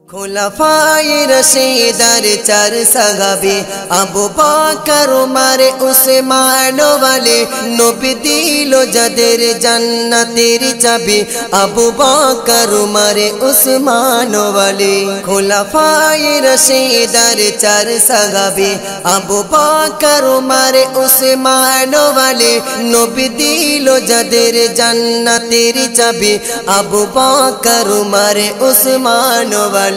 खुलाफाए रशीदार चार सहाबी अबू बकर उमर उस्मान वाले नबी दिलो जदेर जन्नतेर चाबी अबू बकर उमर उस्मान वाले। खुलाफाए रशीदार चार सहाबी अबू बकर उमर उस्मान वाले नबी दिलो जदेर जन्नतेर चाबी अबू बकर उमर उस्मान वाले।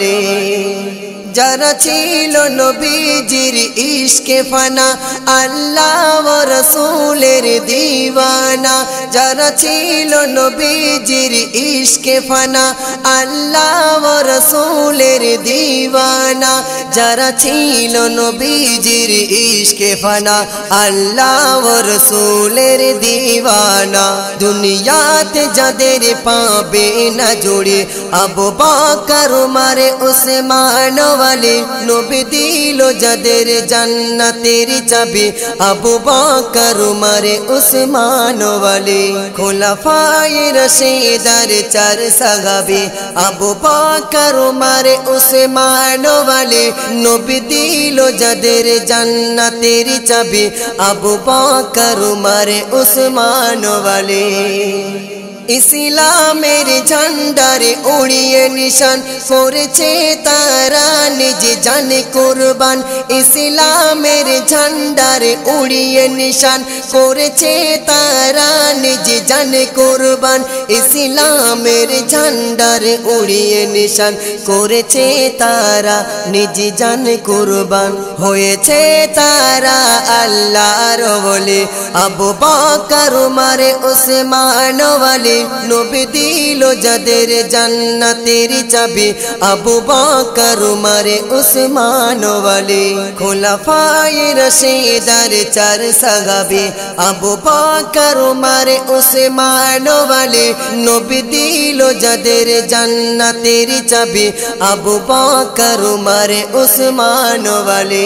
যারা ছিল নবীজির ইশকে ফানা আল্লাহ ও রাসূলের দিওয়ানা, যারা ছিল নবীজির ইশকে ফানা আল্লাহ ও রাসূলের দিওয়ানা, যারা ছিল নবীজির ইশকে ফানা আল্লাহ ও রাসূলের দিওয়ানা, দুনিয়াতে যাদের পাবে না জোড়ে আবু বকর উমর উসমান वाले नबी दिलो जदेर जन्नतेर चाबी अबू बकर उमर उस्मान वाले। खुलाफाए रशीदार चार सहाबी अबू बकर उमर उस्मान वाले नबी दिलो जदेर जन्नतेर चाबी अबू बकर उमर उस्मान वाले। इस्लामेर झंडारे उड़िए निशान करेছে तारा निज जान कुरबान। इस्लामेर झंडारे उड़िए निशान करेছে तारा निज जान कुरबान। इस्लामेर झंडारे उड़िए निशान करेছে तारा निज जान कुरबान। হয়েছে तारा আল্লাহর বলে আবু বকর উমর উসমান वाले नबी दिलो जदेर जन्नतेर चाबी अबू बकर उमर उस्मान वाले। खुलाफाए रशीदार चार सहाबी अबू बकर उमर उस्मान वाले नबी दिलो जदेर जन्नतेर चाबी अबू बकर उमर उस्मान वाले।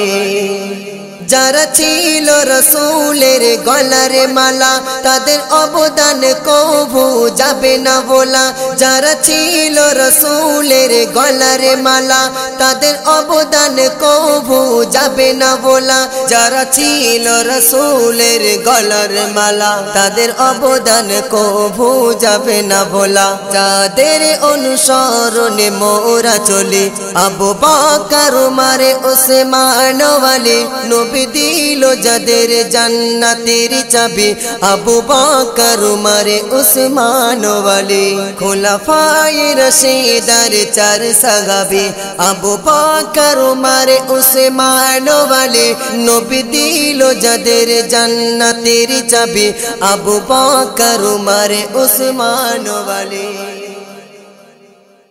যারা ছিল রাসূলের গলার মালা তাদের অবদান কবু যাবে না বলা। যারা ছিল রাসূলের গলার মালা তাদের অবদান কবু যাবে না বলা। যারা ছিল রাসূলের গলার মালা তাদের অবদান কবু যাবে না বলা। যাদের অনুসরণে মোরা চলি আবু বকর উমর উসমান ওয়ালে নবী दिलो जदेर जन्नतेर चाबी अबू बकर उमर उस्मान वाले। खुलाफाए रशीदार चार सहाबी अबू बकर उमर उस्मान वाले नबी दिलो जदेर जन्नतेर चाबी अबू बकर उमर उस्मान वाले।